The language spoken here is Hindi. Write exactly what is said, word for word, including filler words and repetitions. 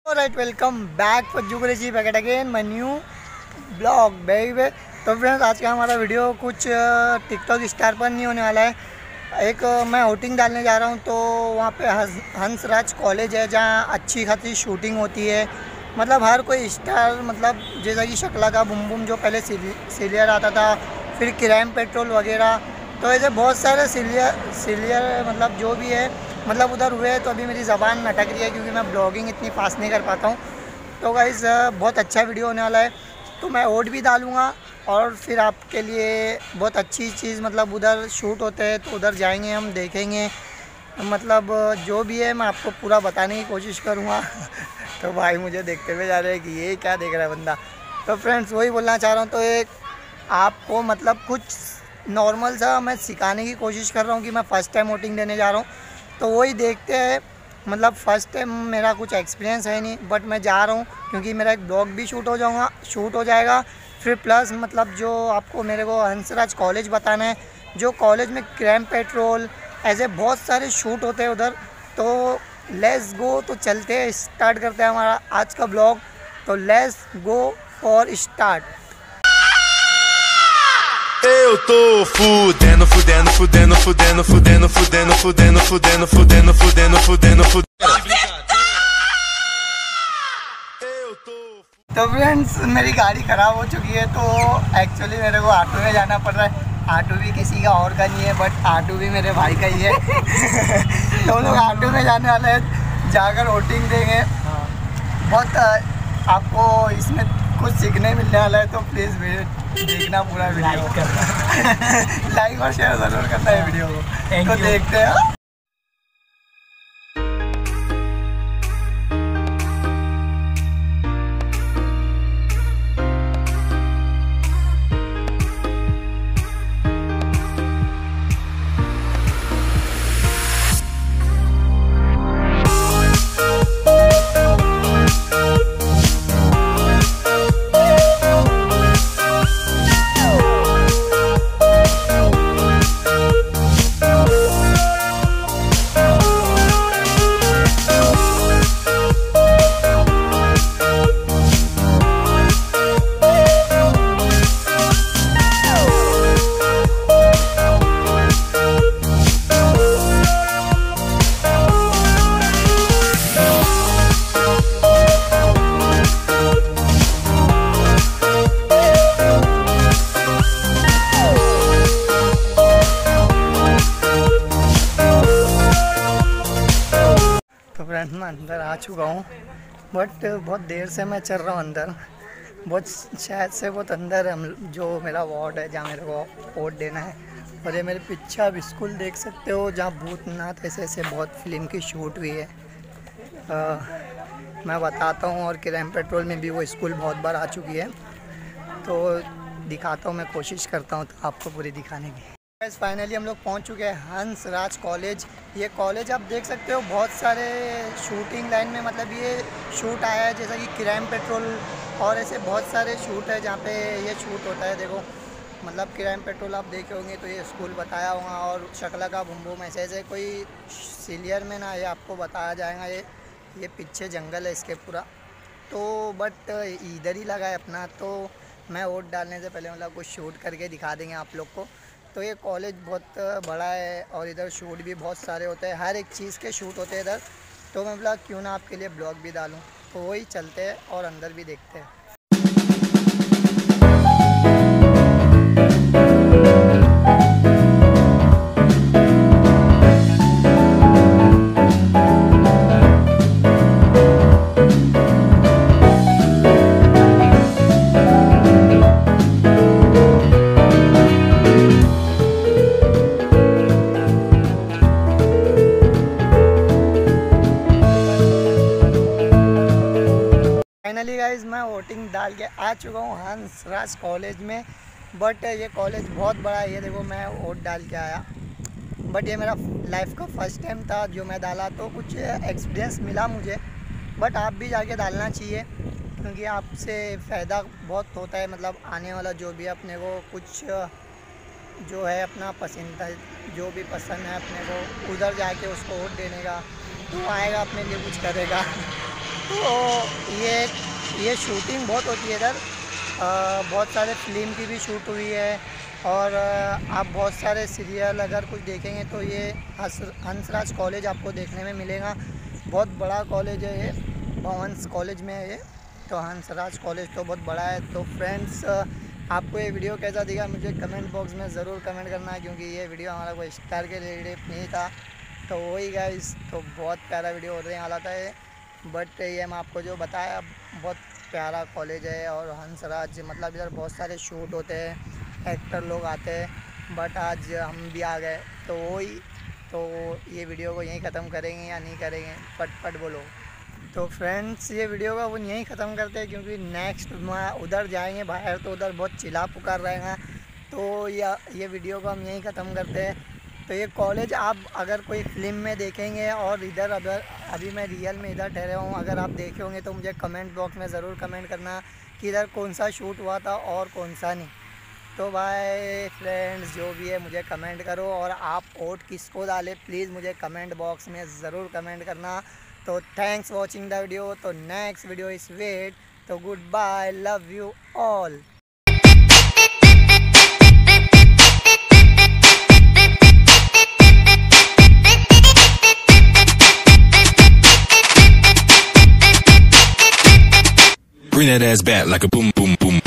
राइट, वेलकम बैक फॉर जुगरेजी back again my new blog baby. तो फ्रेंड्स, आज का हमारा वीडियो कुछ टिकटॉक स्टार पर नहीं होने वाला है। एक मैं आउटिंग डालने जा रहा हूँ, तो वहाँ पे हंसराज कॉलेज है जहाँ अच्छी खासी शूटिंग होती है। मतलब हर कोई स्टार, मतलब जैसा कि शक्ला का बुम बुम जो पहले सीरियल आता था, फिर क्राइम पेट्रोल वगैरह, तो ऐसे बहुत सारे सीरियल सीरियल मतलब जो भी है मतलब उधर हुए। तो अभी मेरी ज़बान अटक रही है क्योंकि मैं ब्लॉगिंग इतनी फास्ट नहीं कर पाता हूँ। तो गाइस, बहुत अच्छा वीडियो होने वाला है, तो मैं ओट भी डालूँगा और फिर आपके लिए बहुत अच्छी चीज़, मतलब उधर शूट होते हैं तो उधर जाएंगे, हम देखेंगे, मतलब जो भी है मैं आपको पूरा बताने की कोशिश करूँगा। तो भाई मुझे देखते हुए जा रहे हैं कि ये क्या देख रहा है बंदा। तो फ्रेंड्स, वही बोलना चाह रहा हूँ। तो एक आपको मतलब कुछ नॉर्मल सा मैं सिखाने की कोशिश कर रहा हूँ कि मैं फ़र्स्ट टाइम वोटिंग देने जा रहा हूँ, तो वही देखते हैं। मतलब फ़र्स्ट टाइम मेरा कुछ एक्सपीरियंस है नहीं, बट मैं जा रहा हूँ क्योंकि मेरा एक ब्लॉग भी शूट हो जाऊँगा शूट हो जाएगा। फिर प्लस मतलब जो आपको मेरे को हंसराज कॉलेज बताना है, जो कॉलेज में क्राइम पेट्रोल ऐसे बहुत सारे शूट होते हैं उधर। तो लेट्स गो, तो चलते हैं, स्टार्ट करते हैं हमारा आज का ब्लॉग। तो let's go for start. Eu tô fudendo, fudendo, fudendo, fudendo, fudendo, fudendo, fudendo, fudendo, fudendo, fudendo, fudendo, fudendo. तो फ्रेंड्स, मेरी गाड़ी ख़राब हो चुकी है, तो एक्चुअली मेरे को ऑटो में जाना पड़ रहा है। ऑटो भी किसी का और का नहीं है, बट ऑटो भी मेरे भाई का ही है। तो हम लोग ऑटो में जाने वाले हैं, जाकर वोटिंग देंगे। बहुत आपको इसमें कुछ सीखने मिलने वाला है, तो प्लीज़ देखना पूरा वीडियो, लाइक करना लाइक और शेयर ज़रूर करना है वीडियो को। तो देखते हैं। फ्रेंड्स, मैं अंदर आ चुका हूँ, बट बहुत देर से मैं चल रहा हूँ अंदर। बहुत शायद से बहुत अंदर हम जो मेरा वार्ड है जहाँ मेरे को वोट देना है। और ये मेरे पीछे आप स्कूल देख सकते हो जहाँ भूतनाथ ऐसे ऐसे बहुत फिल्म की शूट हुई है। आ, मैं बताता हूँ, और क्राइम पेट्रोल में भी वो स्कूल बहुत बार आ चुकी है, तो दिखाता हूँ, मैं कोशिश करता हूँ तो आपको पूरी दिखाने की। फाइनली हम लोग पहुंच चुके हैं हंसराज कॉलेज। ये कॉलेज आप देख सकते हो, बहुत सारे शूटिंग लाइन में मतलब ये शूट आया है, जैसा कि क्राइम पेट्रोल और ऐसे बहुत सारे शूट है जहाँ पे ये शूट होता है। देखो, मतलब क्राइम पेट्रोल आप देखे होंगे तो ये स्कूल बताया होगा, और शक्ला का बुम बुम ऐसे ऐसे कोई सीरियल में ना ये आपको बताया जाएगा। ये ये पीछे जंगल है इसके पूरा, तो बट इधर ही लगा है अपना। तो मैं वोट डालने से पहले मतलब कुछ शूट करके दिखा देंगे आप लोग को। तो ये कॉलेज बहुत बड़ा है और इधर शूट भी बहुत सारे होते हैं, हर एक चीज़ के शूट होते हैं इधर। तो मैं बोला क्यों ना आपके लिए ब्लॉग भी डालूं, तो वही चलते हैं और अंदर भी देखते हैं। फाइनली गाइज, मैं वोटिंग डाल के आ चुका हूँ हंसराज कॉलेज में। बट ये कॉलेज बहुत बड़ा है। ये देखो, मैं वोट डाल के आया, बट ये मेरा लाइफ का फर्स्ट टाइम था जो मैं डाला, तो कुछ एक्सपीरियंस मिला मुझे। बट आप भी जाके डालना चाहिए क्योंकि आपसे फ़ायदा बहुत होता है। मतलब आने वाला जो भी अपने को कुछ जो है अपना पसंदीदा जो भी पसंद है अपने को, उधर जाके उसको वोट देने का, तो आएगा अपने लिए कुछ करेगा। तो ये ये शूटिंग बहुत होती है इधर, बहुत सारे फिल्म की भी शूट हुई है, और आप बहुत सारे सीरियल अगर कुछ देखेंगे तो ये हंसराज कॉलेज आपको देखने में मिलेगा। बहुत बड़ा कॉलेज है ये, भवंस कॉलेज में है ये, तो हंसराज कॉलेज तो बहुत बड़ा है। तो फ्रेंड्स, आपको ये वीडियो कैसा दिखा मुझे कमेंट बॉक्स में ज़रूर कमेंट करना है, क्योंकि ये वीडियो हमारा कोई स्टार के रिलेटेड नहीं था। तो वही गाइस, तो बहुत प्यारा वीडियो होने वाला था ये, बट ये मैं आपको जो बताया बहुत प्यारा कॉलेज है। और हंसराज मतलब इधर बहुत सारे शूट होते हैं, एक्टर लोग आते हैं, बट आज हम भी आ गए। तो वही, तो ये वीडियो को यहीं ख़त्म करेंगे या नहीं करेंगे, पट पट बोलो। तो फ्रेंड्स, ये वीडियो का वो यहीं ख़त्म करते हैं, क्योंकि नेक्स्ट उधर जाएंगे बाहर तो उधर बहुत चिल्ला पुकार रहेगा। तो या ये वीडियो को हम यहीं ख़त्म करते हैं। तो ये कॉलेज आप अगर कोई फिल्म में देखेंगे, और इधर अगर अभी मैं रियल में इधर ठहरे हूँ, अगर आप देखे होंगे तो मुझे कमेंट बॉक्स में ज़रूर कमेंट करना कि इधर कौन सा शूट हुआ था और कौन सा नहीं। तो भाई फ्रेंड्स, जो भी है मुझे कमेंट करो, और आप वोट किसको डालें प्लीज़ मुझे कमेंट बॉक्स में ज़रूर कमेंट करना। तो थैंक्स वॉचिंग द वीडियो। तो नेक्स्ट वीडियो इज़ वेट। तो good bye, love you all. Bring that ass back like a boom, boom, boom.